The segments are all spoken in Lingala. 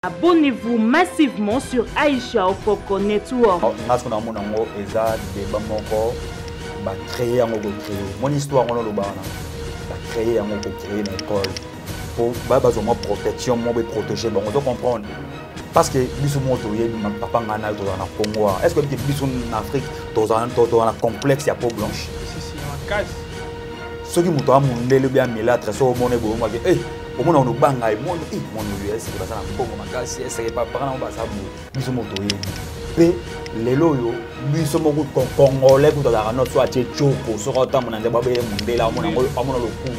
Abonnez-vous massivement sur Aïcha Okoko Network. Parce qu'on a mon amour, et ça, des bambons, bah créer un mot créer. Mon histoire, on a le bar, bah créer un mot créer une école pour bah besoin protection, moi protéger. Bon, on doit comprendre. Parce que biso moto yé papa ngana to na Congo. Est-ce que biso en Afrique to na complexe ya peau blanche? Si en casse. Ce qui moto amundele bien mila très so moné bo moi eh au monde on banga et mon US c'est pas ça na Congo makasi c'est pas parana ba ça biso moto yé. Pe lelo yo biso moko congolais ko ta na so atie choko so ko ta mona ndeba be mundela mona amona lo ku.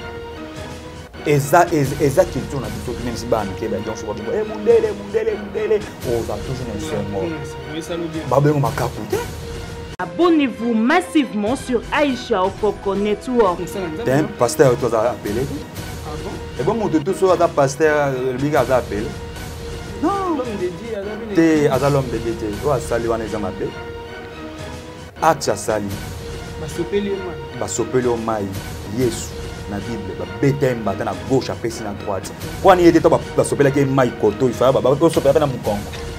Eza culture na biso même si ba amike ba donc so ko eh mundele oh ça toujours un serment. Ba be makapu. Abonnez-vous massivement sur Aïcha Okoko Network. Un pasteur tu as appelé? Ah bon? Et bon, tout ça, tu as pasteur, le big a appelé? Non. L'homme de Dieu, tu as l'homme de Dieu. Tu as sali, on a appelé. Acte à sali. Basopeli au maï. Yesu. Na Bible, bêter un na gauche après si na droite. Quand il était toi, basopeli qui maï koto, il fallait basopeli na mukongo.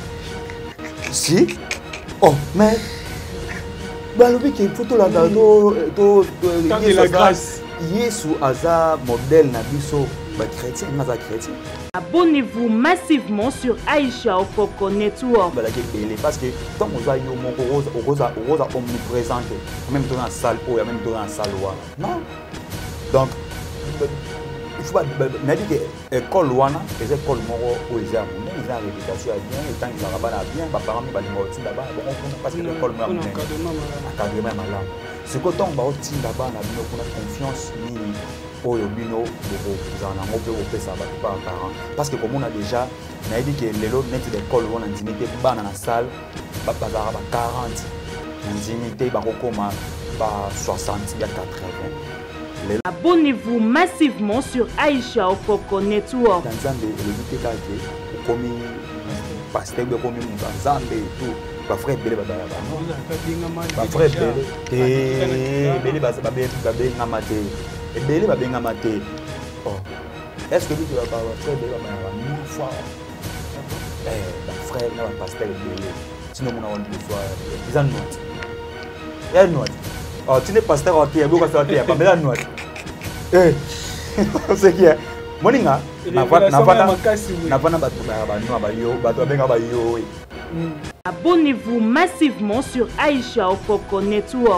Si? Oh, mais. Bah le mec il photo là la grâce. Yesu aza modèle na biso ba chrétien na chrétien. Abonnez-vous massivement sur Aïcha Okoko Network. Bah la belé parce que tant on a yo mon rosa omniprésente même dans la salle ou même dans la salle non. Donc il faut pas n'a dit que école wana les écoles moro au ils ont réputation bien et tant ils ont bien ba parents ba limoti là-bas bon parce que l'école moro encadrement malade c'est que tant ba oti là-bas na bino kuna confiance ni oyo bino boko zana ngope ope ça ba parents parce que comme on a déjà n'a dit que les autres net d'école wana ndimité bana na salle ba 40 ndimité ba kokoma ba 60 ya 80. Abonnez-vous massivement sur Aïcha Okoko Network. Dans Zambé, le but est que comme pasteur comme Zambé et tout, ba frère belé ba frère belé ba ngamate et belé ba ngamate. Oh, est-ce que tu vas pas frère belé ba une fois ba frère na pasteur belé sinon mon on dit soit ils en note. Il y a note. Oh, tu n'es pasteur en terre, beaucoup pasteur en terre, pas la note. Eh, c'est qui est moninga Abonnez-vous massivement sur Aïcha Okoko Network.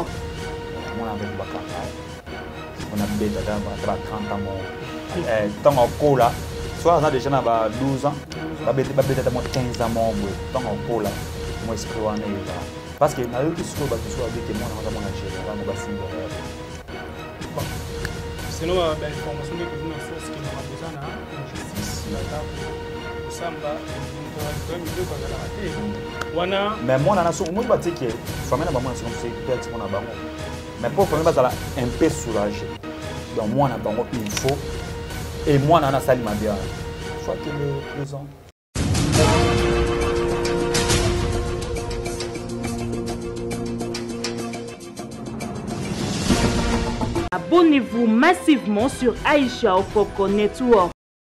On a bêta dans 30 ans. Tant en cola, soit on a déjà 12 ans, on a bêta 15 ans, tant en cola, moi esprit on est là. Parce que dans le qui soit avec moi on a mon général, sinon, l'information que vous avez source qui n'a besoin de justice, la samba, mais moi, je suis que famille n'a pas c'est mais pour famille, je un peu soulagé. Donc, moi, il faut. Et moi, je suis ma bien. Soit que les présents. Abonnez-vous massivement sur Aïcha Okoko Network.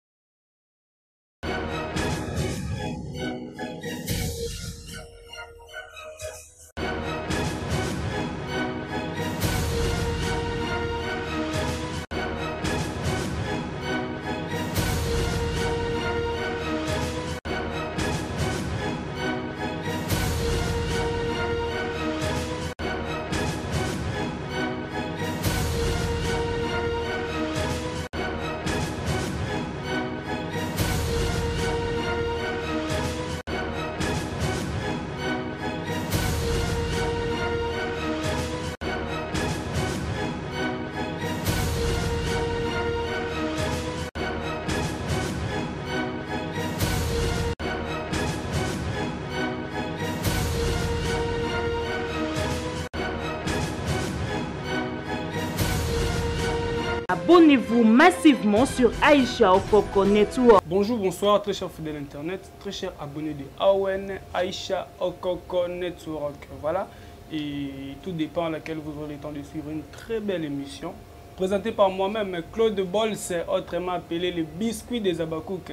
Abonnez-vous massivement sur Aïcha Okoko Network. Bonjour, bonsoir, très chers fidèles internet, très chers abonnés de AON, Aïcha Okoko Network. Voilà, et tout dépend à laquelle vous aurez le temps de suivre une très belle émission présentée par moi-même, Claude Bols, autrement appelé le biscuit des Abakouk.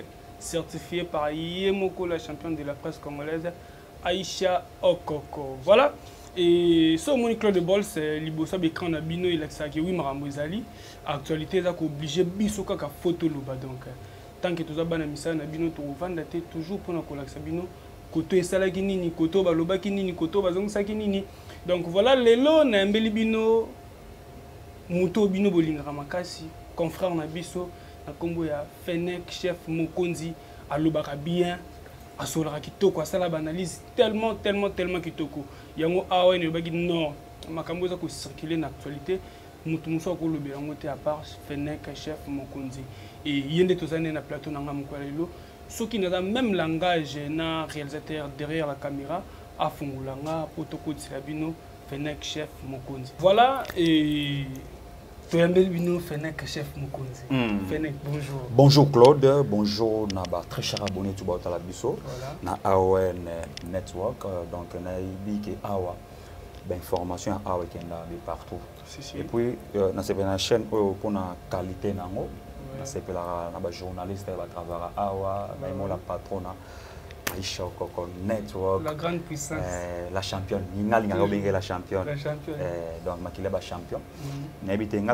certifié par Yemoko, la championne de la presse congolaise, Aïcha Okoko. Voilà. Et ce mon Claude Ball, c'est Libosa Bekran Nabino, il a dit que oui, Marambo Zali. Actualité, il a obligé Bisoka ka photo loba. Donc, tant que tu as ban misa Nabino, tu vas toujours pour la Sabino. Koto esala kinini, koto baloba kinini, koto bazongisa kinini. Donc voilà, lelo na mbeli bino muto bino bolingaka makasi, confrère na biso na kombo ya Fennec chef Mokonzi alobaka bien, asolaka kitoko, asala analyse tellement kitoko. Yango awa ne baki non, makambo za ko circuler na actualité, mutu muso ko lobela ngote à part Fennec chef Mokonzi. Et yende tozane na plateau na ngamko lelo. Ceux qui n'ont même langage na réalisateur derrière la caméra à Fungulanga, Potoko Tsilabino, Fennec chef Mokonzi. Voilà, et Toyambel Fennec chef Mokonzi. Fennec, bonjour. Bonjour Claude, bonjour Naba, très cher abonné tout bas à la biso. Na AON Network, donc na ibiki awa, ben formation à awa qui est partout. Et puis na c'est une chaîne pour la qualité nango. C'est la journaliste qui travaille à Awa, la patronne Aïcha Okoko Network. La grande puissance. La championne. La championne. Donc, je suis champion. Je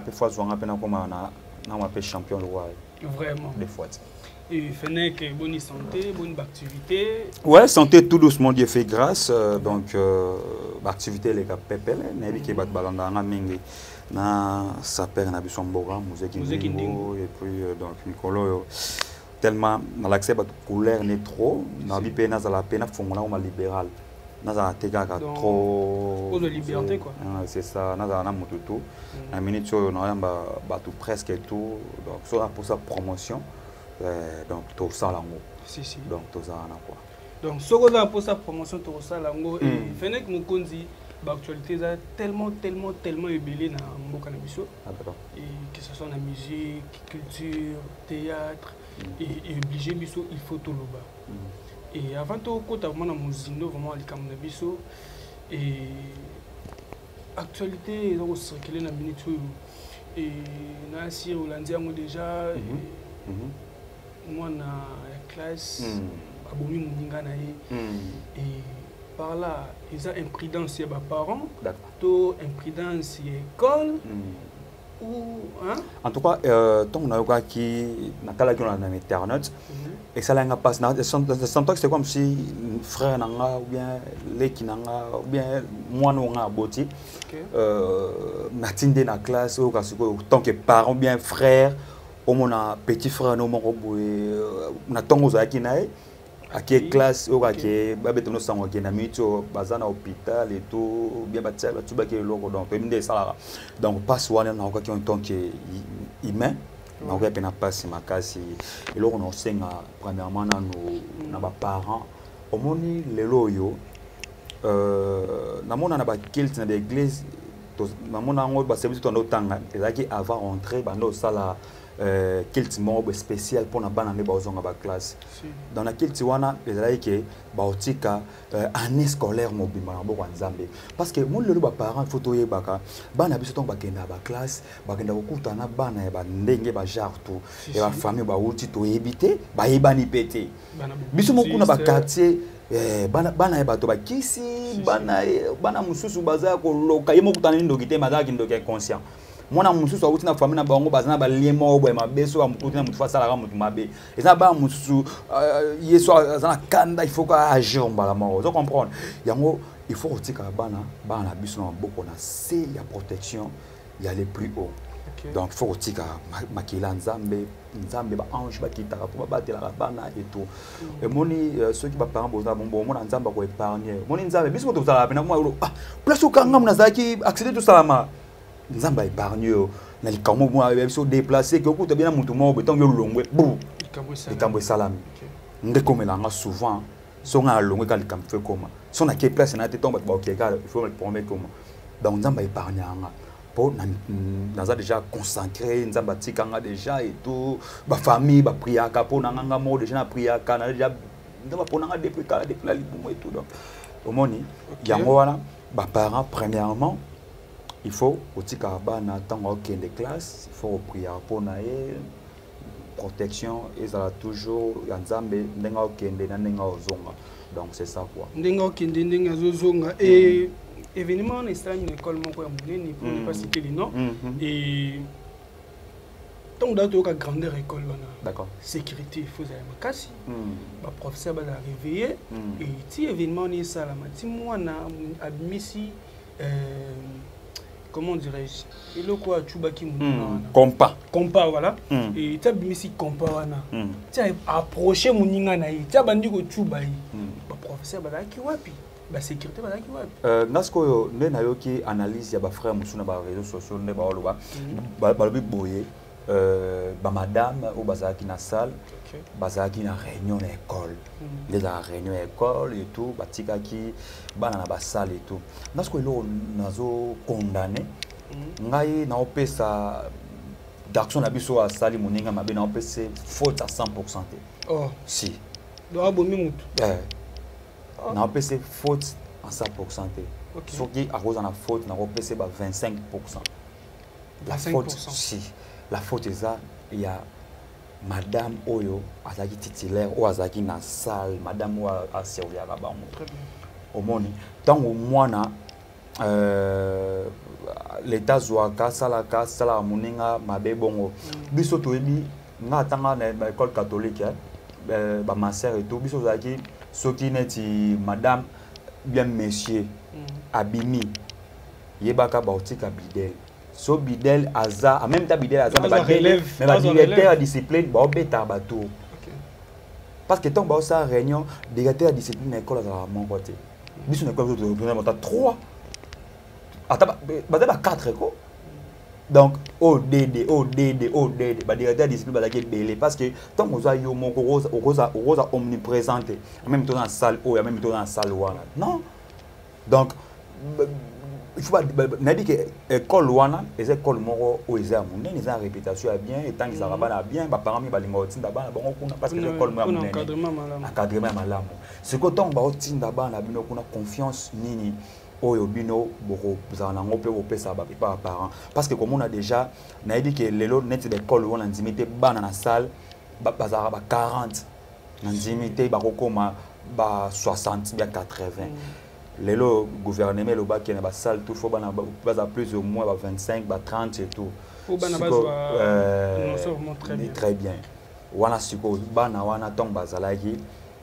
suis champion. Vraiment. Des fois. Et Fennec, bonne santé, bonne activité. Ouais, santé tout doucement, Dieu fait grâce. Donc, l'activité, les gars, pépé, na saper na bisomboga musique ndingo et puis donc Nicolo tellement na l'accès ba couleur n'est trop na bi pena za la pena fongola ma libéral na za tega ka trop de liberté quoi. C'est ça na za na mututu na minute so na yamba ba tout presque tout donc ça pour sa promotion donc tout ça là si donc tout ça na quoi donc ce qu'on a pour sa promotion tout ça là ngo et Fennec Mokonzi l'actualité est tellement ébellée dans le monde cannabis. Et que ce soit la musique, culture, théâtre, et obligé biso il faut tout le bas. Et avant tout, quand on a musino vraiment les cannabis et actualité est circulé dans minute et na si Hollandais ont déjà moi na classe abomi muninga na et par là, ils ont imprudence chez les parents, to imprudence chez l'école. Ou, hein? En tout cas, tant on a qui n'a pas la internet et ça n'a pas c'est comme si frère nanga ou bien l'équipe nanga ou bien moi non a boti natinde na classe ou tant que parents bien frère au mon petit frère non mon na tongo za kinae à quelle classe ou à quelle babette nous sommes qui na mito bazana hôpital et tout bien bâti là tout baquer logo donc même ça donc pas souvent on a qui ont tant que humain on va peine passer ma case et là on enseigne premièrement nos parents au moni les loyo na mona na ba kilt na l'église na mona ngo ba service to tanga et avant rentrer ba no sala kilt mob spécial pour na bana ne ba ozonga ba classe dans la kilt wana ezali ke ba otika année scolaire mobimba na boko nzambe parce que mon lelo ba parents photo ye baka bana biso ton ba kenda ba classe ba kenda kokuta na bana ba ndenge ba genre tout et ba famille ba uti to ebité ba yebani pété biso mo kuna ba quartier bana ya bato bakisi bana mususu baza ko loka yemo kutana ndoki te mazaki ndoki inconscient mwana mususu awuti na famille na bango bazana ba liemo boye mabeso ba mukuti na mutu fasala ka mutu mabe eza ba mususu yeso azana kanda il faut ka agir mbala moko vous comprendre yango il faut otika bana biso na boko na c'est ya protection ya les plus haut. Donc il faut otika makila nzambe ba ange ba kitaka pour batela la bana et tout et moni ceux qui ba parents boza bon mona nzamba ko épargner moni nzambe biso to sala pena mo place okanga mona zaki accéder tout salama nzamba épargne na likamo mo biso déplacer que okuta bien mutu mo beton yo longwe bu likambo salami ndekomela nga souvent songa longwe ka likambo fe koma sona ke place na te tomba ba okeka il faut le promettre comment donc nzamba épargne nga pour nous a déjà consacré nous avons tika déjà et tout ba famille ba priaka pour nanga mo déjà na priaka na déjà nous pour nanga depuis la libumo et tout donc au moni yango wana ba parents premièrement il faut otika bana tango kende classe il faut prier pour na protection ezala toujours ya nzambe ndenga okende na ndenga ozonga. Donc c'est ça quoi. Ndenga okende ndenga ozonga et événement en Espagne école moko ya monene pour ne pas citer les noms et tant d'autres que grandeur école d'accord sécurité faut aller makasi ba professeur ba réveiller et ti événement ni ça la mati moi na admisi comment dirais-je et le quoi chubaki compas voilà et tu admisi compas wana tu approcher moninga na yi tu bandi ko chuba yi ba professeur ba ki wapi ba sécurité ba ki wapi nasko yo ne na yo ki analyse ya ba frère musuna ba réseaux sociaux ne ba oloba ba lobi boye bah madame ou bazaki na salle bazaki na réunion à école les a réunion à école et tout batika ki bana na ba salle et tout nasko ilo nazo condamné ngai na opesa d'action na biso a salle moninga mabe na opesa faute à 100%. Oh si do abomi mutu na opesa faute à 100%. Soki a cause na faute na opesa ba 25%. La faute si la faute est ça, il y a madame Oyo, azaki titulaire, ou azaki na salle, madame ou a servi à la banque. Très bien. Au monde, tant au moins l'état zouaka, salaka, sala moninga, mabe bongo. Biso toebi, nga tanga na école catholique, ba ma sœur et tout, biso zaki, soki neti madame, bien monsieur, abimi, yebaka bautika bidel. So bidel aza en même temps bidel aza mais ba directeur discipline ba obeta bato parce que tant ba ça réunion directeur discipline école à mon côté biso na école de monta 3 ata ba 4 ko donc ODD ba directeur discipline ba la belé parce que tant oza yo moko rosa omniprésente en même temps dans salle en même temps dans salle wana non donc il faut pas dire que école wana les écoles moko o eza munene eza réputation bien et tant qu'ils arabana bien ba parents mi balinga otinda bana bango kuna parce que l'école mo munene encadrement malamu ce que tant ba otinda bana bino kuna confiance nini oyo bino boko zana ngope opesa ba parents parce que comme on a déjà na dit que lelo net d'école wana ndimité bana na salle ba bazara ba 40 ndimité ba kokoma ba 60 bien 80. Le gouvernement le bac qui est dans la salle tout faut bana plus ou moins 25 30 et tout très bien wana siko bana wana tong bazalaki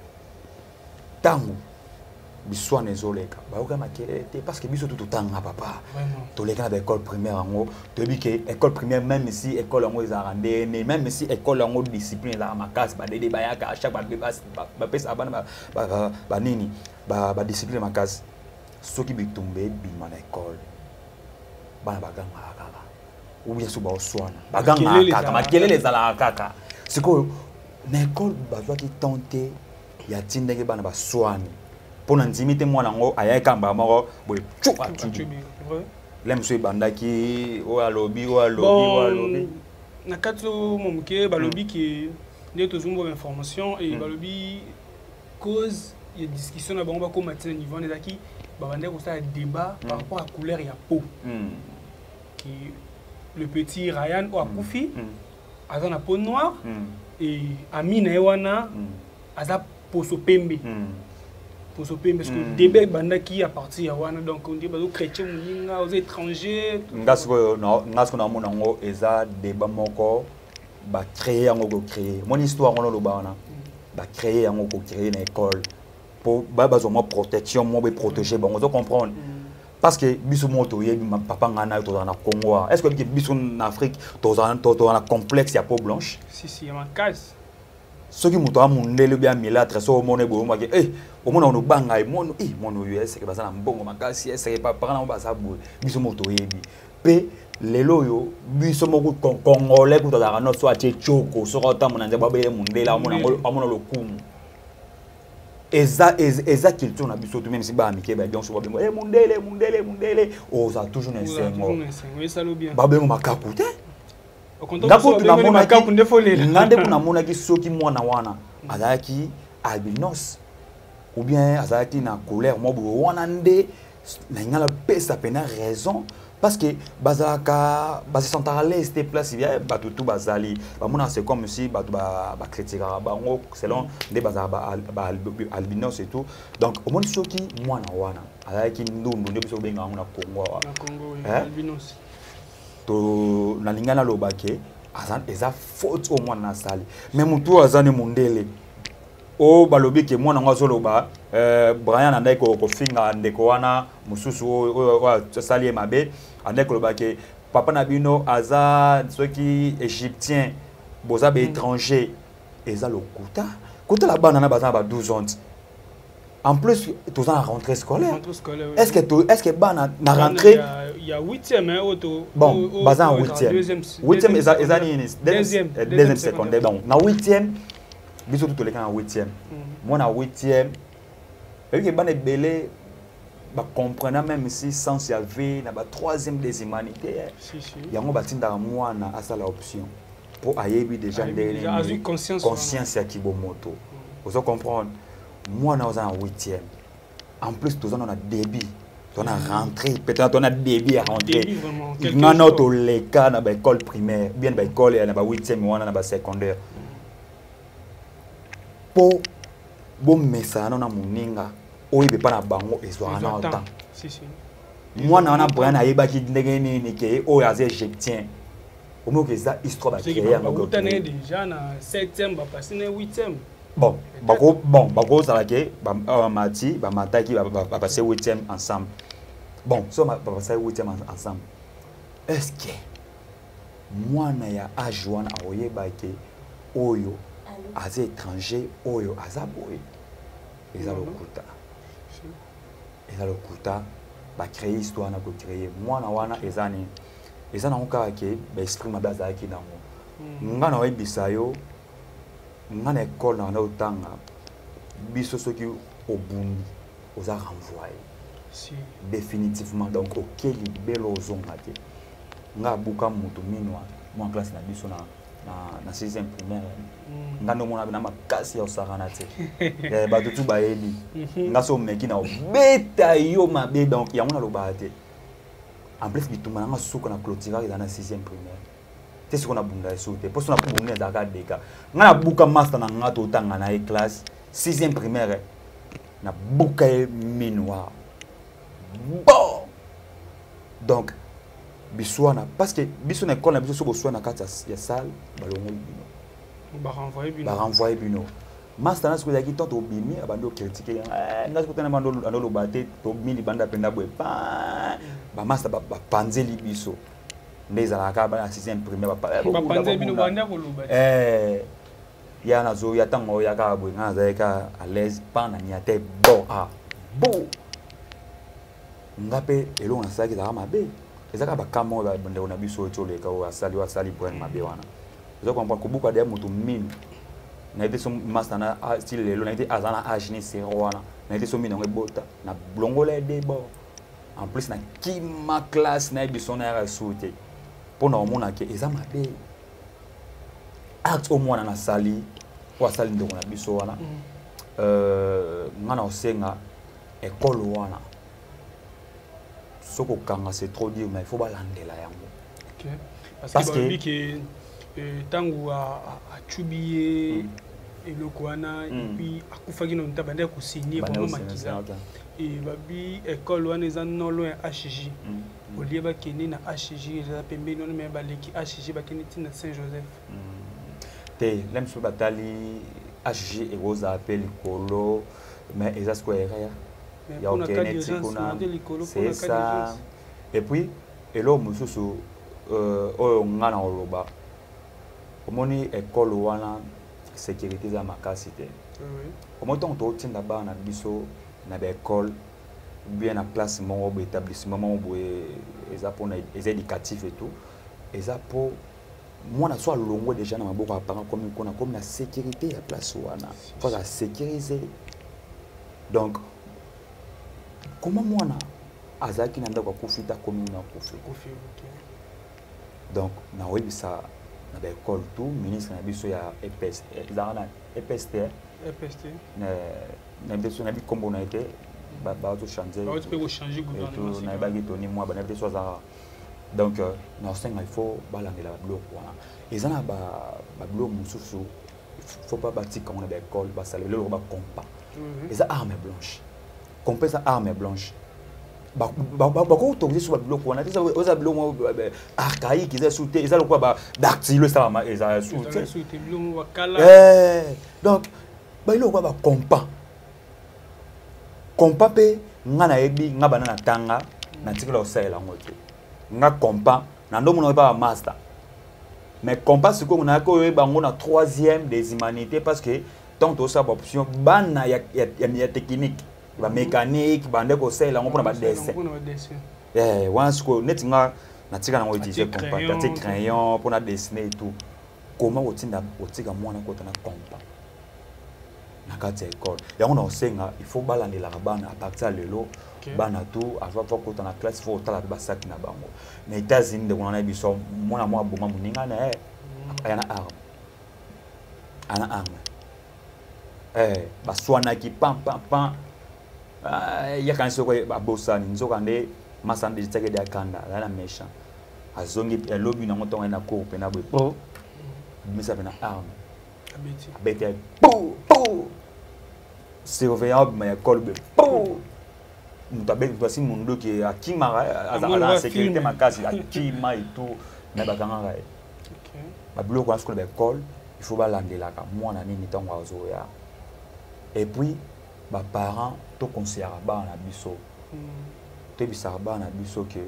tangu biswa nezoleka ba oka makete parce que biso tout tanga papa to leka na école primaire ngo to bi que école primaire même si école ngo ezarandé même si école ngo discipline la makasi ba dede ba yaka à chaque ba pesa bana ba nini ba discipline makasi soki bitumbe bima na école bana baganga kaka ou bien so ba oswana baganga kaka makelele zala kaka siko na école bazwa ki tenter ya tindenge bana ba swani pona ndimite mwana ngo ayekamba moko boy chupa lemso bandaki o alobi na kato momuke balobi ki ndeto zumbo information et balobi cause il y a discussion na bango ba ko matin niveau nezaki ba bande ko ça débat par rapport à couleur ya peau qui le petit Ryan ou akufi aza na peau noire et Amina ewana aza poso pembe parce que débat bandaki à partir ya wana donc on dit ba chrétien muninga aux étrangers ngasko na mona ngo eza débat moko ba créer yango créer mon histoire on lo ba wana ba créer yango créer na école pour ba besoin protection mo be protéger bon on comprendre parce que biso moto yebi papa ngana to na Congo est-ce que biso en Afrique to na complexe ya peau blanche si ya makasi soki muto amundele bien milatre so mone bo maki o mona no banga e mono mono US ke basana mbongo makasi ese pa parana ba sabu biso moto yebi pe lelo yo biso moko congolais ko tala no so atie choko so ko tamona nze ba bele mundela amona lokumu eza culture na biso tout même si ba amike ba bien so ba bengo mundele o ça toujours un sengo oui ça lo bien ba bengo makaku te ngande kuna mona ki soki mwana wana azaki albinos ou bien azaki na couleur mo bo wana nde na ngala pesa pena raison parce que bazaka base centraliste des places bien batutu bazali bamona c'est comme si batu ba critiquera bango selon des bazaba albinos et tout donc au monde soki mwana wana alaki ndundu ndio biso benga na Congo albinos to na lingana lobake azan eza faute au mwana sali mais mutu azane mundele o balobi ke mwana ngo zoloba Brian andai ko finga ndeko wana mususu o sali mabe andai ko loba ke papa na bino aza soki égyptien boza be étranger eza lokuta kota la bana na baza ba 12 ans en plus tous en rentrée scolaire est-ce que bana na rentrée il y a 8e hein auto bon baza en 8e eza ni deuxième secondaire donc na 8e biso tout les cas en 8e moi en 8e et que bana belé ba comprenant même si sans y avait na ba 3e des humanités yango batinda mwana asala option pour ayebi déjà des conscience ya kibomoto vous comprendre moi on est en 8e en plus tous on a débit on a rentré peut-être on a débit à rentrer il a notre les cas na ba école primaire bien ba école na ba 8e on na ba secondaire pour bon message na muninga oyibe pa na bango ezwana autant moi na Brian ayebaki ndenge nini ke o ya égyptien au moins que ça histoire ba créer en déjà na 7e ba passer na 8e bon ça que mati ba mataki ba passer 8e ensemble bon so ba passer 8e ensemble est-ce que moi na ya âge wana oyeba ke oyo as étranger oyo azaboy eza lokuta ba créer histoire na ko créer moi na wana ezani eza na onka ke ba esprit mabaza ki nango ngana oyebisa yo ngana école na otanga biso soki obundi oza renvoyer définitivement donc okeli belo zonga te nga buka mutu minwa moi classe na biso na 6e primaire ngano mona na makasi ya osarana te ba tutu ba yebi ngaso meki na beta yo mabe donc ya mona loba te en plus bituma nga suko na clôture dans la 6e primaire te siko na bunda esote poso na bunda za ka deka ngana buka master na ngato tanga na e classe 6e primaire na buka minwa bon donc biswana parce que biso na école na biso so so na kati ya salle balongo bino ba renvoyer bino master na siko ya kitonto obimi abando critiquer nga siko tena bando andolo bate to mili banda penda boy ba master ba panzeli biso ndeza la ka ba na 6e primaire ba panzeli bino banda ko loba ya na zo ya tango ya ka boy nga za ka à l'aise pa na nyate bon ngape elo na saki za mabe ezaka bakamo ba bande ona biso tole ka asali Brian mabe wana zo comprendre ko buka de mutu mine na ite so master na style lelo na ite azana age ni se wana na ite so mine ngebota na blongola de bo en plus na kima classe na biso na ya souté pour na omona ke eza mabe acte au moins na sali po asali ndongo na biso wana ngana osenga école wana soko kanga c'est trop dur mais il faut balandela yango parce que tangu a chubiye eloko wana et puis akufaki na ntabanda ko signer vraiment makila et babi école wana eza non loin HJ olie ba keni na HJ eza pembe non mais ba leki HJ ba keni tina Saint-Joseph te lemso batali HJ et rosa appel kolo mais eza ce quoi il y a aucun c'est ça et puis elo mususu oyo ngana oloba omoni école wana sécurité za makasi te omoto to tinda ba na biso na ba école bien na place mon établissement mon eza pour les éducatifs et tout eza pour moi na soit longo déjà na maboko ya parents comme la sécurité ya place wana faut la sécuriser donc comment moi na azaki nanda kwa kufita comme na kufi donc na webisa na ba école tout ministre na biso ya EPS na EPST na biso na bi kombo na été ba to changer ba to changer gouvernement na ba gitoni moi ba na biso za Donc il faut balancer la bloc. Et ça n'a pas bloc mususu. Il faut pas bâtir comme on a des écoles, parce que le compas. Et ça arme blanche. Compas ça arme blanche. Beaucoup autorisé sur le bloc. On a dit ça aux blocs archaïques, ils ont sauté, ils ont quoi dactyle ça va, ils ont sauté. Donc il faut pas compas. Compas pe ngana ebi ngabana na tanga na tikela osela ngote. Nga compas na ndo mona pas master. Mais compas ce qu'on a ko bango na 3e des humanités parce que tant to ça option bana ya technique, ba mécanique, bande ko osela ngo pona ba dessin. Once ko netinga na tika na ngo utiliser compas, ta crayon pour na dessiner et tout. Comment otinda otika mwana ko na compas. Nakati école ya on osenga il faut balandela bana à partir de lelo bana tout avant ko ta na classe faut tala ba sac na bango mais États-Unis de on a biso mona moi boma muninga na ana arme ba swana ki pam ya kan so ko ba bossa ni nzoka nde masande tseke de akanda la méchant azongi lobi na ngoto na ko pe na bo misa pe na arme abeti surveillant ma école be mutabe voici mon dos qui a kimara à la sécurité ma case a kima et tout mais ba kanga OK ba bloc kwa school l'école il faut ba landela ka mwana nini tango azoya et puis ba parents to conseiller ba na biso to bisara ba na biso que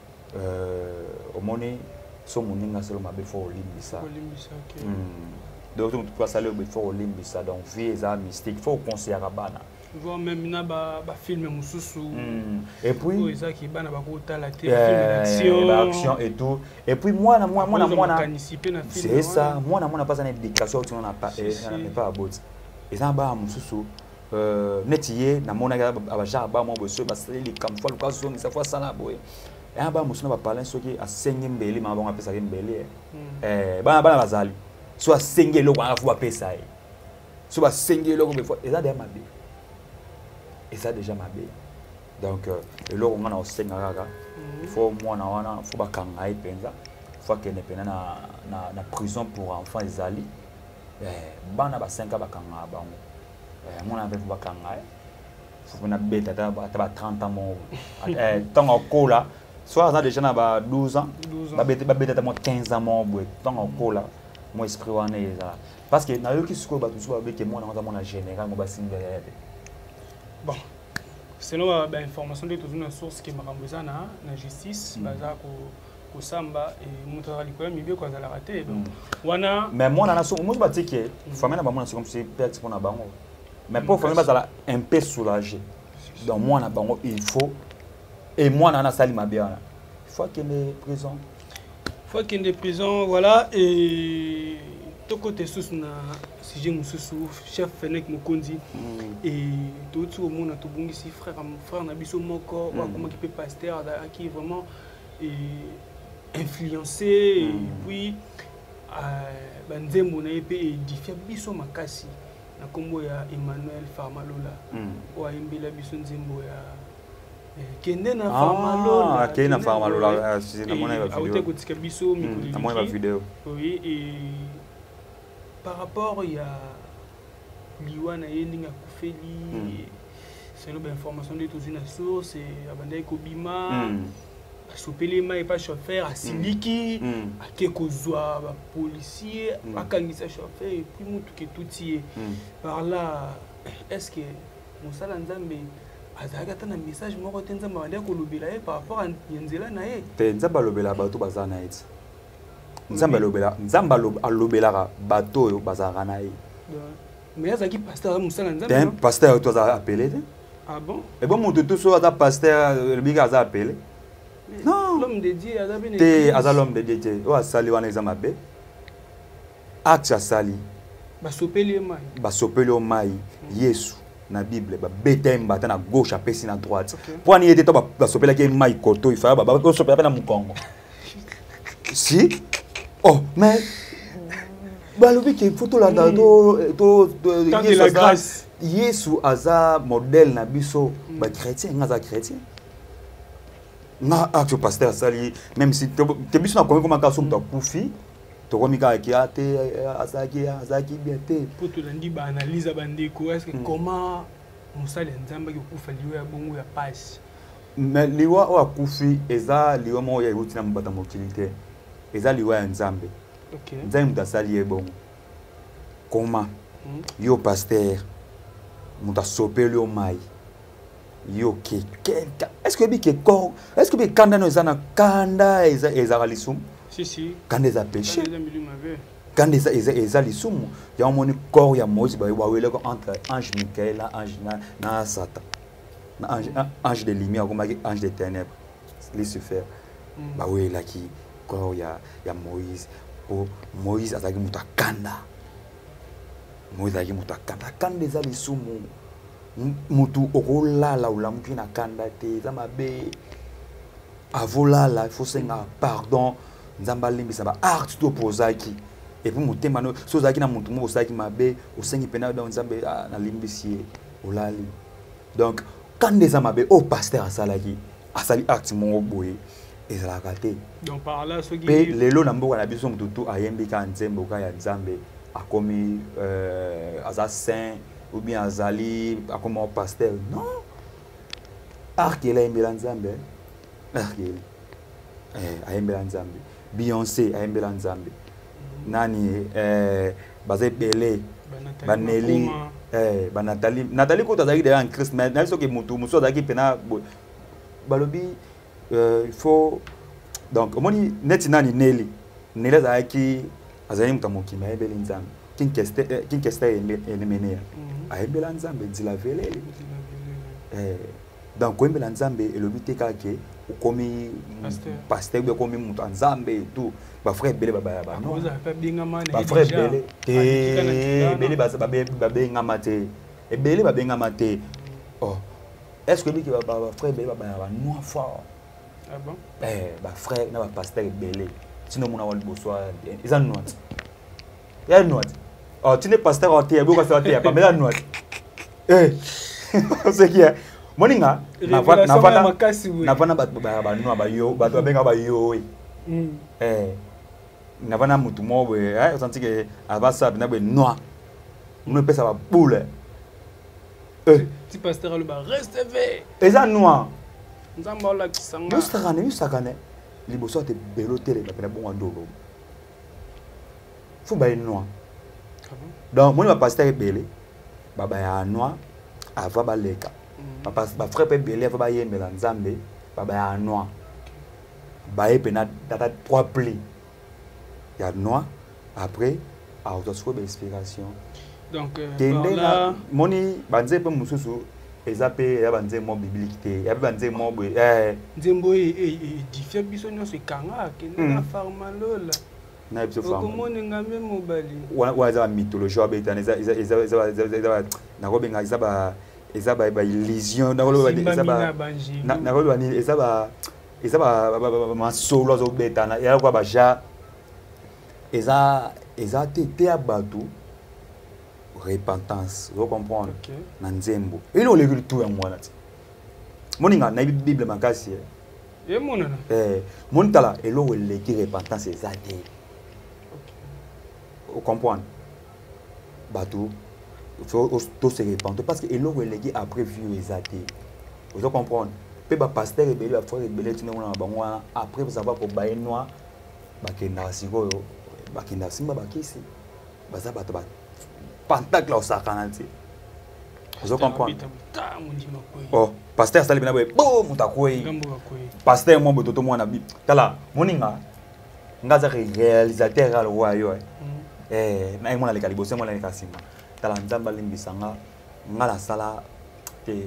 au moni so moninga selo mabe fo limbisa OK donc tu peux saluer au fort limbisa donc vie ça mystique faut conseiller bana voir même na ba film mususu et puis ça qui bana ba ko ta la télé film d'action et tout et puis moi c'est ça moi pas une éducation tu n'as pas pas abot et ça ba mususu netier na mona ba ja ba mo boso ba sali comme fois le cas zone ça fois ça la boy et ba mususu na ba parler ce qui a sengi mbeli ma ba pesa mbeli bana bazali soit sengi loko a faut pesa soit sengi loko mais et ça déjà ma bé et ça déjà ma bé donc le loko ngana o senga kaka faut moi na wana faut ba kanga e penza faut que ne pena na prison pour enfants ezali bana ba 5 ba kanga bango mon avait faut ba kanga faut na beta ta ba 30 ans mon tant ko là soit ça déjà na ba 12 ans ba beta ta mo 15 ans mon boy tant ko là mon esprit wana eza parce que na yo ki siko ba tout ba que moi na mon général mo ba simbele bon selon ba information de toute une source qui m'a ramboza na justice baza ko samba et montra likoya mibio ko za la raté donc wana mais moi na so mo ba tike famille na ba moi c'est comme si perte pour na bango mais pour famille ba za un peu soulagé donc moi na bango il faut et moi na sali mabia il faut qu'il y ait prison. Faut qu'il y ait des prisons, voilà, et tout côté sous na sujet mususu chef Fenek Mokondi et tout au monde a tout bon ici frère na biso moko comment qui peut pasteur qui vraiment influencé et puis banzembo na epé édifier biso makasi na kombo ya Emmanuel Farmalola o aimbela biso nzembo ya kende na Farmalola kende na Farmalola c'est na mona vidéo oui et par rapport il y a liwana yendinga kufeli c'est une information de toute une source et abandai kobima asopeli mai pas chauffeur asiliki akekozwa ba policier akangisa chauffeur et puis mutu ke tout par là est-ce que mosala nzambe azaka tana message moko tenza mabande ko lobela par rapport à nzela na ye tenza ba lobela bato bazana eti nzamba lobela bato yo bazara na ye mais azaki pasteur musala nzambe pasteur to za appelé ah bon et bon mutu tout so za pasteur le biga za appelé non l'homme de Dieu a bien été l'homme de Dieu o asali wana examen be acte asali basopeli mai Yesu na Bible ba betemba ta na gauche apesi na droite pour ni était to ba sopela ke mai koto ifa ba sopela na mukongo si oh mais ba lobi ke photo la to la grâce Yesu aza modèle na biso ba chrétien ngaza chrétien nga acte pasteur sali même si te biso na comment ka som ta kufi to ko mika ki ate azaki bien te pour tout lundi ba analyse bandeko est-ce que comment musali nzamba ki kufa liwa ya bongo ya page mais liwa o kufi eza liwa mo ya utina mbata motilité eza liwa ya nzambe OK nzambe mtasali e bongo comment yo pasteur mutasopeli o mai yo ke est-ce que bi ke corps est-ce que bi kanda no ezana kanda eza lisum si kanda eza péché kanda eza lisum ya moni corps ya Moïse ba wele ko entre ange Michael ange na Satan na ange de lumière comme ange de ténèbres Lucifer ba wele ki corps ya Moïse po Moïse azaki mutakanda Moïse azaki mutakanda kanda eza lisum mutu okolala ulamuki na kanda te za mabe avolala il faut senga pardon nzamba limbisa ba art to pozaki et puis mutema no so zaki na mutu mo osaki mabe osengi pena dans nzambe na limbisi olali donc kanda za mabe o pasteur asali art mo boye ezalaka te donc par là so pe lelo na mboka na biso mutu ayembi ka nzembo ka ya nzambe akomi aza saint ou bien azali comme un pasteur non arkela embela nzambe arkela ayembela nzambe Beyoncé ayembela nzambe nani bazé belé baneli Nathalie ko tazaki derrière en Christ mais nalso ke mutu muso azaki pena balobi il faut donc omoni neti nani Nelly azaki azali mutamoki mais ayembela nzambe kin keste enemenea ayembela nzambe nzila velele donc koyembela nzambe elobi te kake okomi pasteur be komi mutu nzambe et tout ba frère belé ba non ba frère belé te belé ba bengama te et belé ba bengama te oh est-ce que lui qui ba frère belé ba noir fort ah bon ba frère na ba pasteur belé sinon mona wal boswa ils en note ya note oh tu n'es pasteur en terre beaucoup ça terre pas mais la note c'est qui est moninga na vana ba noa ba yo ba to benga ba yo na vana mutu mo we o senti que abasa bina be noa no pesa ba boule ti pasteur le ba reste ve eza noa nzamba la kisanga yusakane liboso te belotele ba pena bonga ndolo fu ba noa donc mon pasteur belé baba ya noa ava ba leka ba frère pe belé ava ba yembela nzambe baba ya noa ba epena data 3 plis ya noa après a autoscope inspiration donc là moni banze pe mususu ezape ya banze mo biblique te ya banze mo nzembo édifié biso nyonso ekanga kende na farmalola na biso farma komone ngambe mobali wa za mythologie wa betana eza na kobenga eza ba illusion na kobenga eza ba masolo zo betana ya kwa ba ja eza te abatu repentance vous comprendre na nzembo ile ole tout ya mwana ti moninga na bible makasi monana monitala elo ole ki repentance ezate vous comprendre batu faut tout se répandre parce que elo ole ki après vu ezate vous comprendre pe ba pasteur ebele ba frère ebele tu na bango après vous savoir ko ba noa bakenda sikoyo bakenda simba bakisi baza bato ba pantacle au sakananti vous comprenez oh pasteur sali bina boy boum mutakoi pasteur mo boto to mwana bi tala moninga ngaza réalisateur al royo na mona le kalibosse mona le kasima tala nzamba limbisanga ngala sala te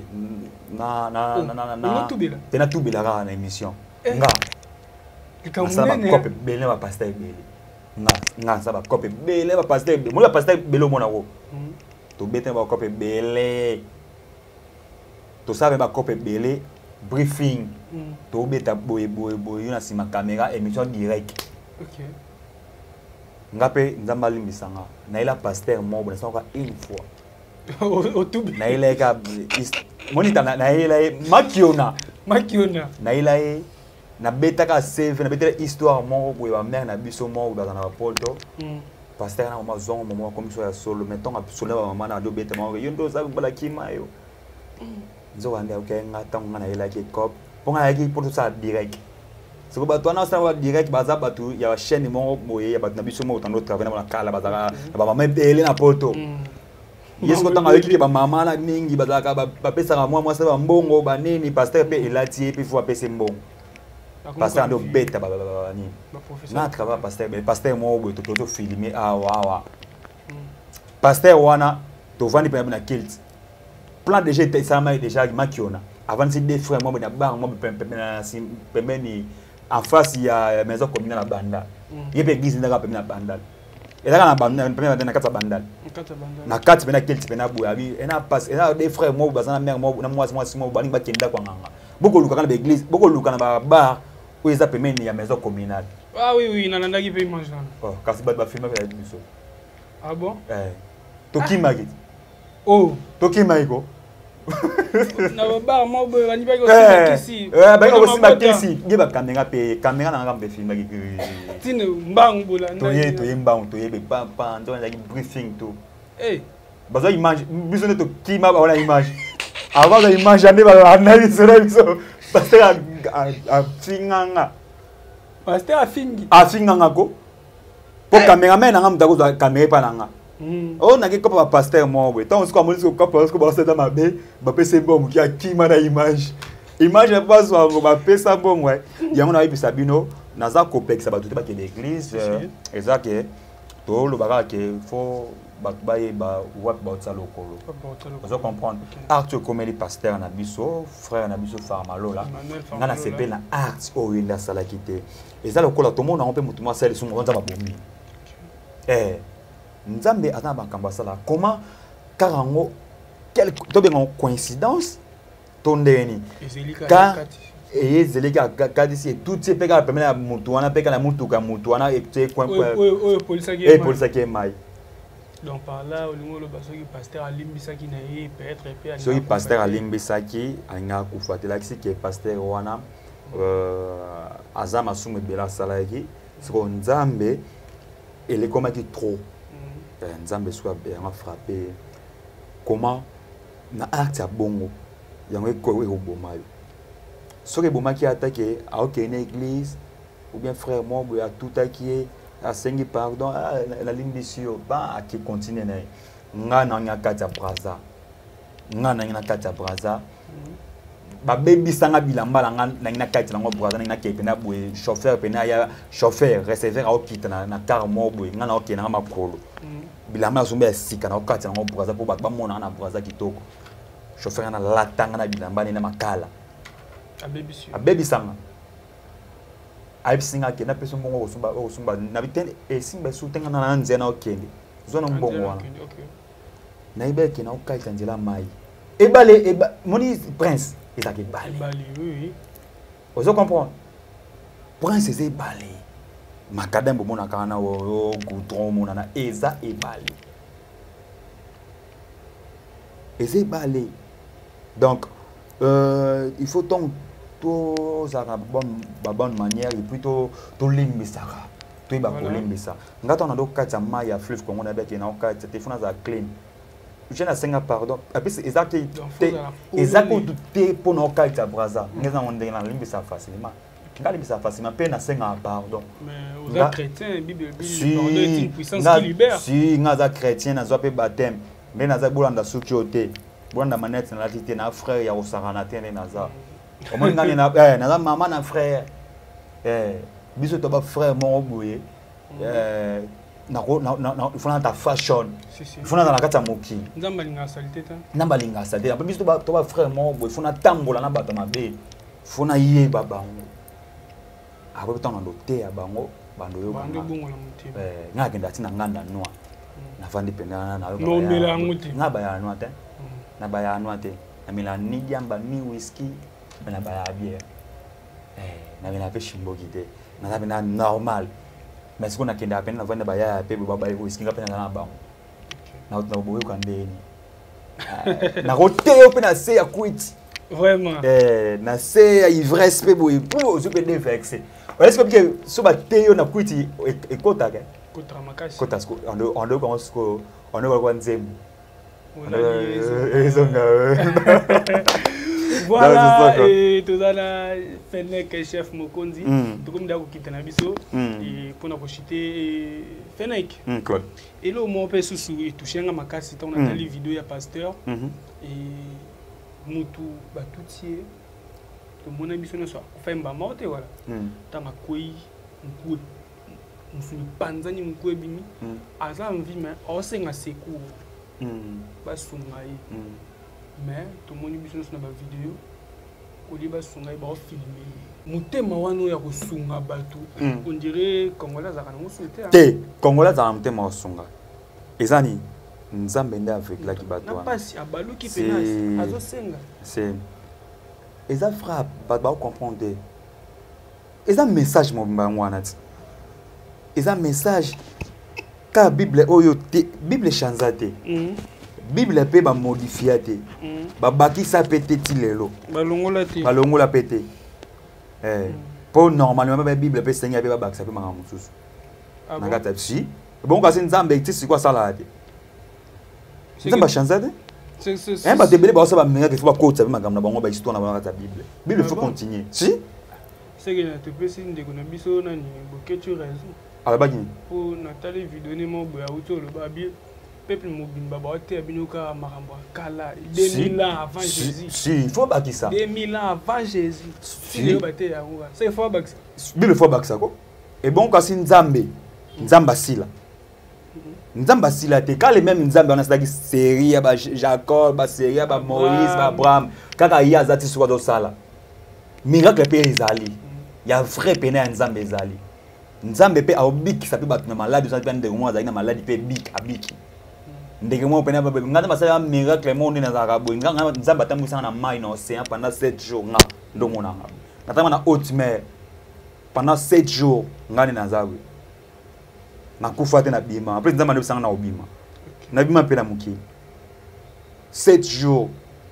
na tubila ka na émission nga ka copie bele ba pasteur bele nga ça va copie bele ba pasteur mo la pasteur bele mona ko to bete ba copie bele to sabe ba copie bele briefing to beta boy na sima caméra émission direct OK ngape nzamba limbisanga na ila pasteur mo bona ça une fois au tout na ila ka monita na ila makiona na ila na betaka save na betela histoire moko boye ba mère na biso moko ba na poto pasteur na mama zongo mama comme so ya solo mettons a solo ba mama na do beta moko yo ndo za bala kima yo nzo wande okay ngata ngana ela ki cop ponga yaki pour ça direct c'est que ba toi na ça va direct baza batu ya chaîne moko boye ya batu na biso moko tando travailler na kala bazaka ba mama bele na poto yes ko tanga yaki ba mama na mingi bazaka ba pesa moi ça ba mbongo ba nini pasteur pe elati pe faut pesa mbongo pasteur ando beta ba ni na travail pasteur mo bo to filmer wa pasteur wana to vandi pe na kilt plan déjà était ça mais déjà makiona avant ces deux frères moi na bar moi pembeni en face il y a maison communale na banda yebe église na pembeni na banda et là na banda pembeni na kata banda na kati pena kilt pena boya bi ena passe ena deux frères moi bazana mère moi na moi bani ba kenda kwa nganga boko luka na église boko luka na bar où ils appellent la maison communale. Ah oui, oui, il y a qui paye manger. Oh, quand c'est pas film avec ça. Ah bon? Toki Magit. Oh, Toki Maïko. Na ba moi ba ni ba ko ici. Ba ko si ba ici, ni ba caméra na ngam film avec. Tine mbang bola. To mbang to ye ba pa ndo na briefing to. Eh. Baza image, besoin de to ki ma ba image. Avant de image jamais ba analyser ça. Pasteur a finganga. Pasteur a fingi. A finganga ko. Po cameraman na ngam dago caméra pa nanga. Oh na ke ko pa pasteur mo we. Tant ko amoni ko ko ba seda mabe, ba pese bom ki akima na image. Image pas so ba pesa bom we. Yango na ibisa bino naza complexe ba tout ba ke l'église exact to lo ba ke faut ba ba wat ba tsalo kolo. Vous comprendre. Arthur comme les pasteurs na biso, frère na biso farmalo là. Ngana sepe na art o yenda sala kité. Et ça le kola to mona on peut mutuma sel so mo nza ba bomi. Nzambe atana ba kamba sala. Comment karango quelle to be coïncidence tondeni. Ka et zelika kadisi tout ce peka pemela mutu wana peka na mutu wana et point police qui est mai. Donc par là, au niveau le pasteur Alimbisaki na peut-être épée. So pasteur Alimbisaki anga kufuatela kisi ke pasteur wana azama sumu bela salaki siko nzambe ele koma ki trop. Nzambe soit bien frappé. Comment na acte ya bongo yango ko e obomayo. So ke bomaki attaqué a aucune église ou bien frère moi a tout attaqué. A sengi pardon la ligne bisio ba qui continue na nga kati ya braza nga na kati ya braza ba baby sanga bilamba na kati na ngo braza na kepe na boye chauffeur pena ya chauffeur receveur a okita na car mo boye nga na okena na makolo bilamba zumba sika na kati na ngo braza po ba mona na braza kitoko chauffeur na latanga na bilamba na makala a baby sanga ai singa ke na peso mbongo osumba na bitende esimba sutenga na nzena okende zona mbongo wana na ibeke na okaita nzela mai ebale moni prince ezake bale oui ozo comprendre prince c'est bale makadambo mona kana o goudron mona na eza ebale eza bale donc il faut donc tout ça bonne manière et puis tout limbisaka tout ba ko limbisa ngata na do kata mai ya fleuve Congo na beke na okata téléphone za clean je na senga pardon et puis exactement te pour na okata braza ngeza onde na limbisa facilement ngala limbisa facilement pe na senga pardon mais aux chrétiens bible pardon est une puissance qui libère si ngaza chrétien na zo pe baptême mais na za bolanda suki ote bolanda manette na latite na frère ya osarana tene na za au moins na maman na frère biso to ba frère mon boye na faut na ta fashion faut na la kata moki nzamba linga salite ta namba linga salite après biso to ba frère mon boye faut na tambola na bato mabe faut na ye babango après to na doté ya bango bando yo bando bongo la mutima nga kenda tina nganda noa na fandi pendana na yo no mela nguti nga ba ya noa te na ba ya noa te na mela ni jamba ni whisky na ba ya bière na bina pe shimboki te na bina normal mais ce qu'on a kenda peine na vendre ba ya pe ba ba whisky nga pena na ba na boyo kandeni na rote yo pe na se ya quit Vraiment. Na se ivresse pe boy pour se peut vexer. Est-ce que so ba teyo na kwiti ekota ke? Kota makasi. Kota sko on commence ko on va nzembo. Voilà, et tout ça là, Fennec chef Mokonzi, tout comme d'abord qui na biso et pour na chiter Fennec. Et là mon père sous et touché nga makasi on a tali vidéo ya pasteur et mutu ba toutier to mon biso na so fa mba morte voilà. Ta makoi mku mfuni panzani mku ebimi aza mvi mais o senga secours. Ba sungai. Mais tout le monde a vu dans la vidéo, on dirait Congolais te Congolais za mutema wa sunga. Ezani nzambende avec la kibatwa. C'est eza frappe ba comprendre. Eza message mo ngwana ti. Eza message ka Bible oyo Bible chanzate. Bible peut ba modifier té ba bakisa pété ti lelo balongola pété pour normalement ba Bible peut senga ba bakisa pe manga mususu na kata si bon kasi nzambe ti sikwa sala té nzamba chanzate c'est ba te bele ba so ba menga ke faut ba kota pe manga na bango ba histoire na ba kata Bible faut continuer si c'est que tu peux signer de na biso na ni boke tu raison ala ba ni pour Nathalie vidéo ne mo boya uto le ba bien peuple mobimba ba te abinoka makambo kala 2000 ans avant Jésus. Si, il faut baki ça. 2000 ans avant Jésus. Si le ba te ya ngwa. C'est faut baki ça. Bible faut baki ça ko. Et bon kasi nzambe sila. Nzamba sila te quand les mêmes nzambe on a ça qui série ba Jacob, ba série ba Moïse, ba Abraham, kaka ya zati sur do sala. Miracle pe ezali. Ya vrai pena nzambe ezali. Nzambe pe aobiki ça peut battre malade, ça peut ndenge moi za ina maladie pe bik abiki. Ndenge mo pena ba ngana masala miracle mo ndina za kabo ngana nzamba tambisa na mai na océan pendant 7 jours nga ndongo na ngaba natama na haute mer pendant 7 jours ngani na zawe na kufa te na bima après nzamba ndebisa na obima na bima pe na muki 7 jours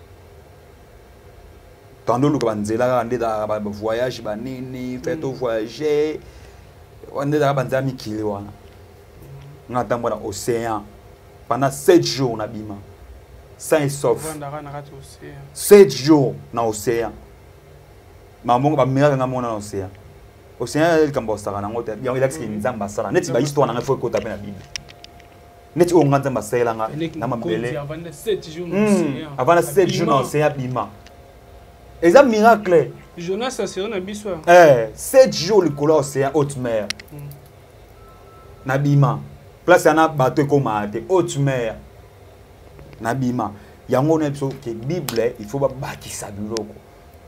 tando luka banzela ndeta ba voyage ba nini fait au voyager ndeta ba nzami kili wana ngata mbona océan pendant 7 jours na bima sain et sauf 7 jours na océan mamongo ba miracle nga mona na océan océan el kambo sara na ngote bien il a que nzamba sara neti ba histoire na faut ko taper na bible neti o nga nzamba sala nga na mabele avant 7 jours na océan bima eza miracle Jonas c'est na biso 7 jours le couleur océan haute mer na bima place na bateau comme ate haute mer na bima yango na biso ke Bible il faut ba bakisa biloko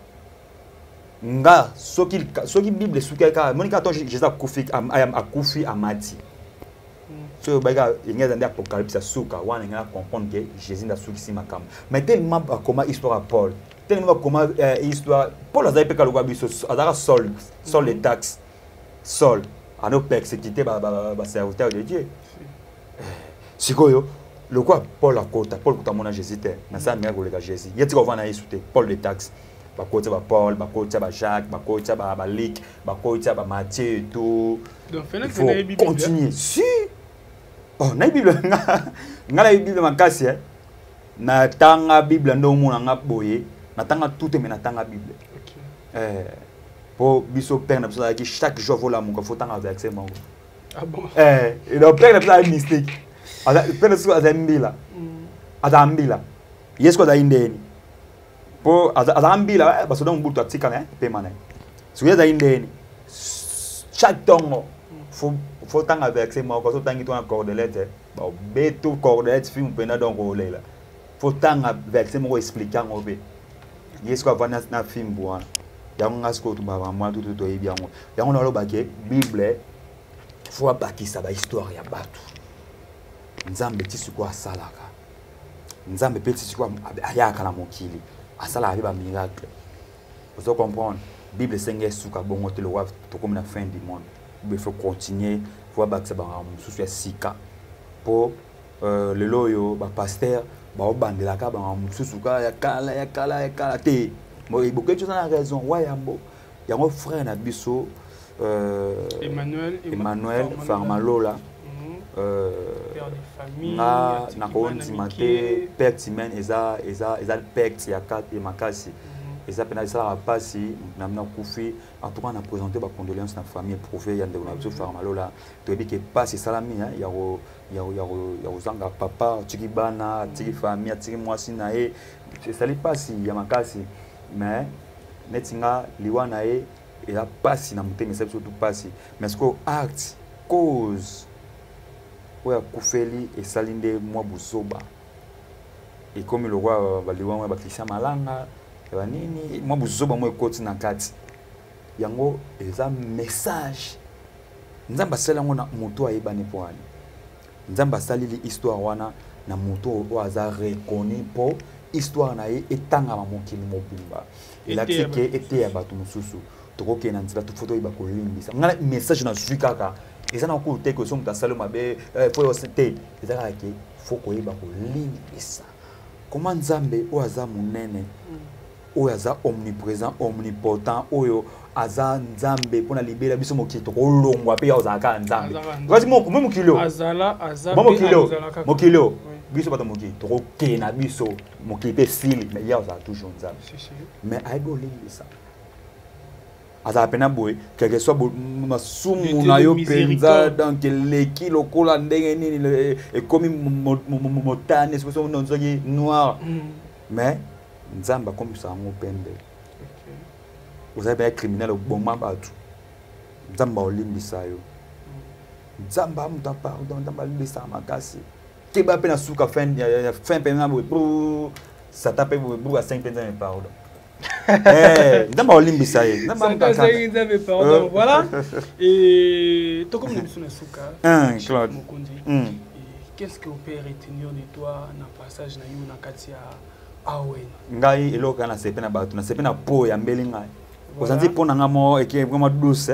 nga soki Bible sukeka monika to Jésus akufi amati so baga ingeza ndia apocalypse suka wana ngana comprendre que Jésus nda suki si makam mais tellement comment histoire Paul tellement comment histoire Paul azai peka lokwa biso azara Saul les taxes Saul à nos persécutés ba serviteur de Dieu sikoyo le quoi Paul akota Paul kutamona Jésus te na sa mia kolega Jésus yeti ko vana Yesu te Paul les taxes ba kota ba Paul ba kota ba Jacques ba kota ba Luc ba kota ba Matthieu tout donc Fennec continuer si oh na Bible ngala Bible makasi na tanga Bible ndo mona nga boye na tanga tout mais na tanga Bible pour biso père na biso qui chaque jour vola mon faut tanga verset mon ah bon et le père na biso mystique ala père na biso azambila azambila yesko za indeni po azambila baso donc butu atika ne pe mané so yeza indeni chaque tongo faut tanga verset mon ko so tangi to na cordelette ba beto cordelette film pena donc olela faut tanga verset mon expliquer ngobe yesko avana na film bwana yango ngasko to baba moi tout to yebiango yango na loba ke Bible faut bakisa ba histoire ya batu nzambe tisi kwa salaka nzambe pe tisi kwa ayaka na mokili asala ba miracle vous comprendre Bible senge suka bongo te le wa to comme la fin du monde il faut continuer faut bakisa ba mususu ya sika pour le loyo ba pasteur ba bandela ka ba mususu ka ya kala te mo beaucoup de choses na raison wa yambo yango frère na biso Emmanuel Farmalola père de famille na ko ndimate père Timen eza père ya kat et makasi eza pena ça pasi na kufi en tout cas on a présenté ba condoléances na famille prouvé ya ndeko na biso Farmalola to dit que pasi salami ya zanga papa tiki bana tiki famille tiki mwasi na e c'est sali pasi ya makasi mais netinga liwana e a pasi na mutemi c'est surtout pasi mais ce que acte cause oya kufeli et salinde moi busoba et comme le roi baliwa ba kisha malanga ba nini moi busoba moi koti na kati yango eza message nzamba sala ngona moto ayebani poani nzamba salili histoire wana na moto o aza reconnu pour histoire na ye etanga mokili mobimba il a que était ya batu mususu tokoke na nzela photo iba ko limbisa ngala message na suit kaka eza na ko te ko so mutasalo mabe faut c'était eza ka faut ko iba ko limbisa comment nzambe o aza munene o aza omniprésent omnipotent oyo aza nzambe pona libera biso mokito ko longwa pe ya ozaka nzambe kasi mokilo azala mokilo biso bato moki to ke na biso moki pe sili mais ya ozala toujours nzambe mais aibo limbisa aza pena boy quelque soit masumu na yo penza donc leki lokola ndenge nini et comme motane c'est so nzoki noir mais nzamba comme ça mo pembe vous avez un criminel au bon moment batu nzamba olimbisa yo nzamba muta pardon nzamba limbisa makasi keba pe na suka fin pena bo ça tape bo à 5 pena pardon nzamba olimbisa yo nzamba pardon voilà et to comme nous na suka Claude qu'est-ce que vous pouvez retenir de toi na passage na yo na katia awen ngai eloko na sepena batu na sepena po ya mbelinga Aujourd'hui, pour nous, qui est vraiment douce.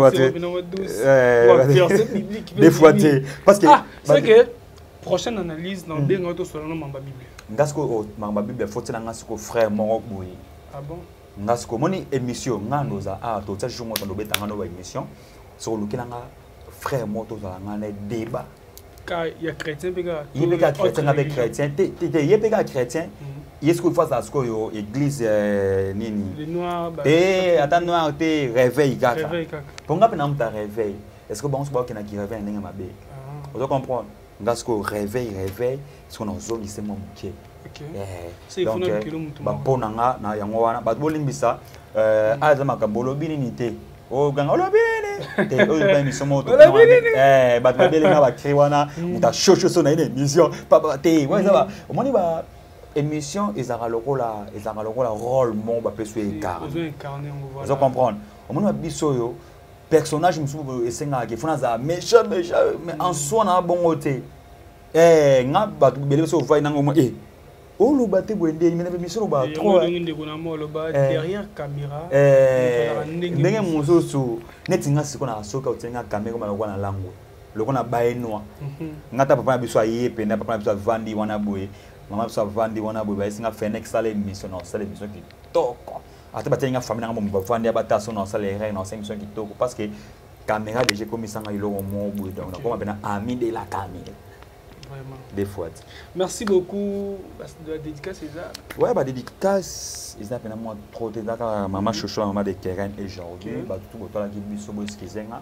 Des fois, parce que c'est que prochaine analyse dans bien auto sur le Mamba Bible. Ngasko Mamba Bible faut que ngasko frère Morok boy. Ah bon? Ngasko moni émission nganoza a to tsa jomo to beta ngano émission sur le kelanga frère moto za ngane débat. Car il y a chrétien pega. Il y a chrétien avec chrétien. Il y a chrétien. Est-ce qu'il faut ça ce que l'église nini les noirs attends noir te réveil kaka ponga pena mta réveil est-ce que bon c'est pas qu'il y a qui réveil ndenge mabe vous comprendre ngasko réveil ce qu'on a zoli c'est mon muke c'est donc ba ponanga na yango wana ba bolimbisa aza makambolo binini te o ganga lobini te o ba émission moto ba babeli na ba kri wana muta chocho so na une émission papa te ouais ça va au moni ba émission ils ont le rôle mon ba peso incarner vous comprendre au moins biso yo personnage musu esenga ke fona za méchant mais en soi na bon côté nga ba bele so vai nango mo o lu ba te bwende ni na biso ba trop derrière caméra ndenge mususu netinga sikona soka utenga caméra ma lokwana lango lokona baenwa ngata papa biso ayepe na papa biso vandi wana boye maman ça vandi wana boy ba singa Phoenix sale émission non sale émission qui toko ata batenga famille nga mo vandi abata so non sale règne non émission qui toko parce que caméra déjà comme ça nga ilo mo boy donc on a bien ami de la caméra vraiment des fois merci beaucoup de la dédicace César ouais ba dédicace ils a moi trop de d'accord maman chocho maman de Keren et aujourd'hui ba tout boto la ki biso bo skizenga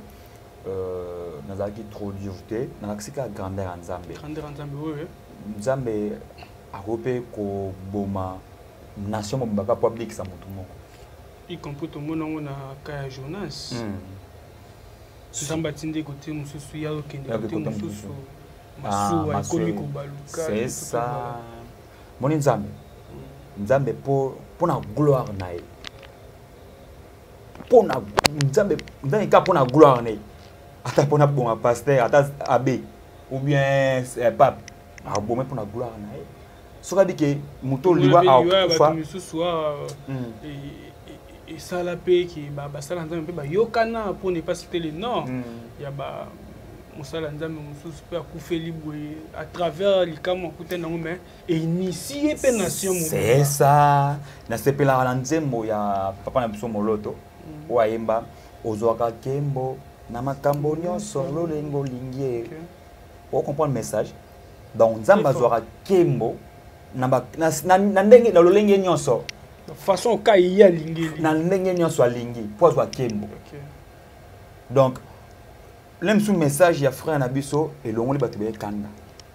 nazaki trop dureté nakasika grandeur en Zambie oui Nzambe arope ko boma nation mo baka public sa mutu moko y compris tout monde on a ka Jonas Nzamba tinde côté mususu ya okende côté mususu masuwa komi ko baluka c'est ça mon Nzambe pour na gloire na ye pour na Nzambe ka pour na gloire na ye ata pour na bon pasteur ata abbé ou bien pape a bon pour la gloire na so ka dike muto liwa a fa et ça la paix qui ba sala nzambe ba yokana pour ne pas citer les noms ya ba mosala nzambe mosusu mpe akufeli boye à travers likambo akute nango mais initie mpe nation mobimba. C'est ça. Nasepelaka na nzembo ya papa na biso Moloto oyo ayemba ozwaka kembo na makambo nyonso lolengo lingie. Pour comprendre le message, donc nzambe azwaka kembo na ndenge na lolenge nyonso de façon ka iya lingi na ndenge nyonso alingi pour azwa kembo. Donc l'aime sous message ya frère na biso elongoli bato be kanda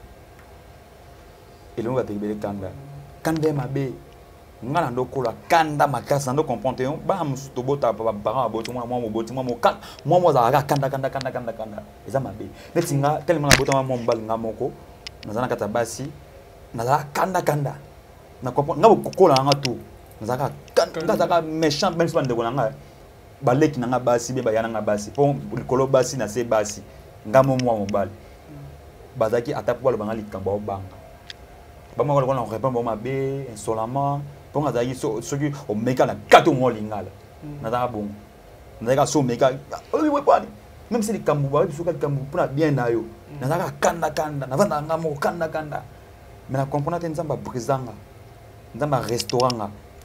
elongo bato be kanda kanda mabe ngala ndokola kanda makasa ndo comprendre yo ba musuto bota papa parent aboto mwa moboti mwa za kanda eza mabe netinga tellement na bota mwa mbali ngamoko nazana kata basi nazala kanda na comprendre ngabo kokola nga tu nazaka kanda zaka méchant même si ba ndeko nga baleki nanga basi be bayana nga basi po likolo basi na se basi ngamo mwa mobali bazaki atapo balo banga likambo obanga bama ko na répondre mabe insolemment pour nga zaki soki o meka na kato mo lingala nazaka bon nazaka so meka oui pani même si likambo ba biso ka likambo pour bien na yo nazaka kanda navanda ngamo kanda mais na comprendre nzamba brisanga nzamba restauranga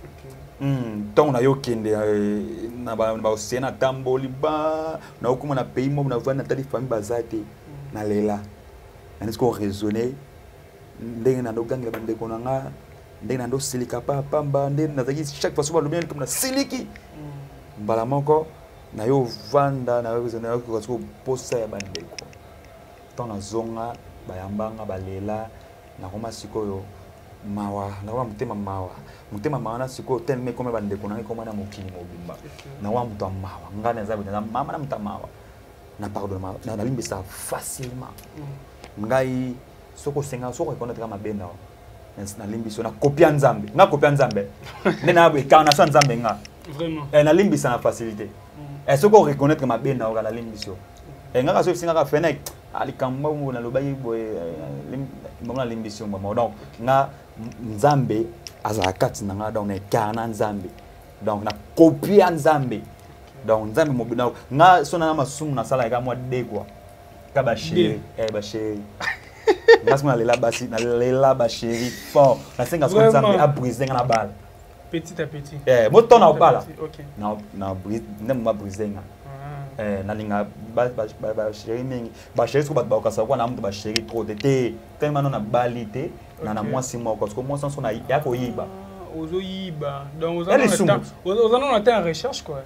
donc na yo kende na ba osena tamboli ba na okuma na pays mo na vana tali famille bazate na lela na nisko raisonner ndenge na ndogangela bande konanga ndenge na ndo silika pamba ndenge na zaki chaque fois soba lobien comme na siliki mbala moko na yo vanda na yo raisonner ko ko posa ya bande ko donc na zonga bayambanga balela na koma sikoyo mawa na wa mutema mawa na siko tellement comme bande ko na ko na mokili mobimba na wa muto mawa ngana za bina mama na mutamawa na pardon na limbisa facilement ngai soko senga soko reconnaître ma bena na limbiso na copia nzambe nga copia nzambe nena abwe kana so nzambe nga vraiment na limbisa na facilité soko reconnaître ma bena na limbiso nga so singa ka fenek alikamba mo na lobayi boy mbona limbiso mo donc nga nzambe azakati na nga donc na kana nzambe donc na copia nzambe donc nzambe mo bina nga so na masumu na sala ka mo de quoi ka ba chéri ba chéri ngasima lela ba chéri fort na senga so nzambe a briser na balle petit à petit mo tona opala OK na brise nem ma briser nga na linga ba chéri mingi ba chéri ko ba ka sa kwa na mtu ba chéri trop té tellement na balité na mwasi moko parce que moi sans na ya ko yiba ozo yiba donc ozo na ta recherche quoi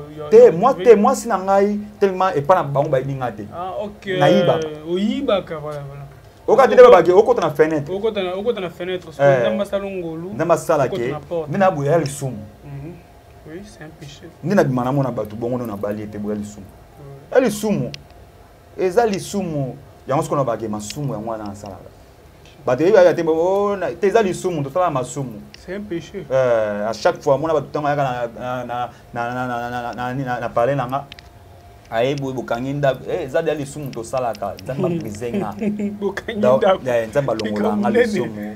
moi si na ngai tellement et pas na bango ba yinga te OK na yiba o yiba ka voilà oka tele ba bagi okota na fenêtre okota na fenêtre parce que ndamba salongolu ndamba salake ndina bu ya lisumu oui c'est un péché ndina bimana mona batu bongo na balité bu ya lisumu ya lisumu eza lisumu yango skona bagi masumu ya mwana na salaka batu ya tembo oh teza lisumu to sala masumu c'est un péché à chaque fois mona batu tanga na parler nanga aibu bukanginda zadi ali sumu to salaka nzamba brizenga bukanginda nzamba longola ngali sumu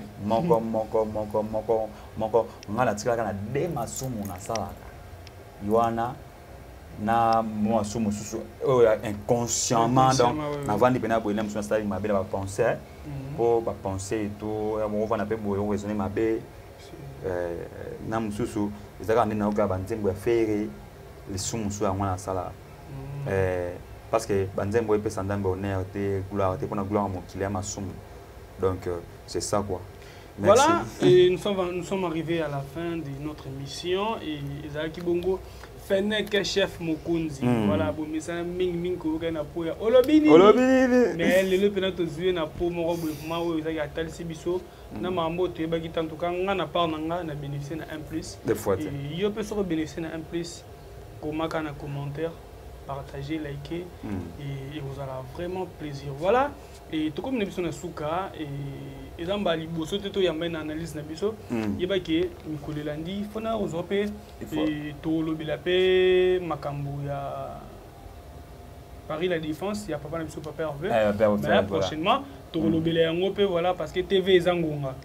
moko ngala tikala na de masumu na salaka yoana na moi sumu susu inconsciemment donc na vandi pena boyena musu sali mabe ba penser pour ba penser tout mo vana pe boyo raisonner mabe na mususu ezaka ndina okaba nzembo ya fere les sumu su ya mwana sala parce que banzembo peut s'entendre honneur te gloire te pour la gloire mon qu'il ma somme donc c'est ça quoi. Merci. Voilà et nous sommes arrivés à la fin de notre émission et Ezaki Bongo Fenek chef Mokunzi voilà bon message ming ko na po ya olobini mais le penato zué na po mo robo ma o Ezaki atal sibiso na mambo te ba kitanto kanga na part na bénéficier na 1+ des fois et yo peut se bénéficier na 1+ comment kana commentaire partager, liker et vous aura vraiment plaisir. Voilà, et tout comme nous sommes souka et dans bali bosso teto yamba une analyse na biso yeba ke mikolo landi fona ozope et to lobilape makambo ya Paris la défense ya papa na biso papa Hervé mais prochainement to lobela yango pe voilà parce que TV Zangonga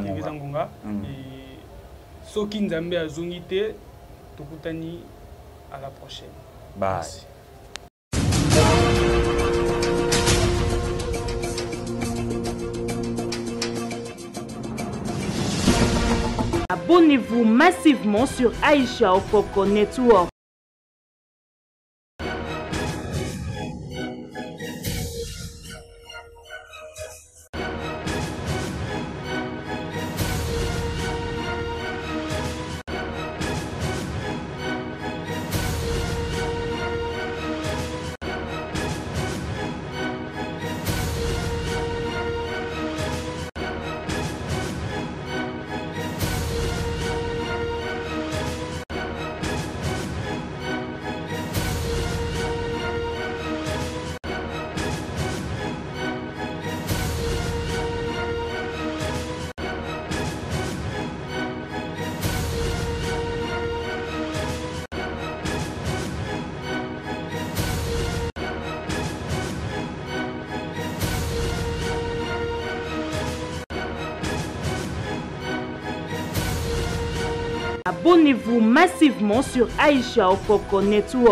et soki nzambe azongi te tokutani à la prochaine. Bye. Merci. Abonnez-vous massivement sur Aïcha Okoko Network. Abonnez-vous massivement sur Aïcha Okoko Network.